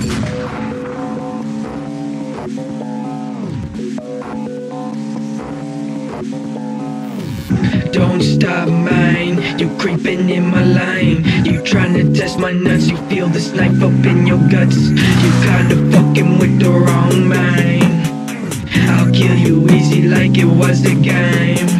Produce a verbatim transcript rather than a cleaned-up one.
Don't stop mine, you creeping in my line. You tryna test my nuts, you feel this knife up in your guts. You kinda fucking with the wrong mind. I'll kill you easy like it was a game.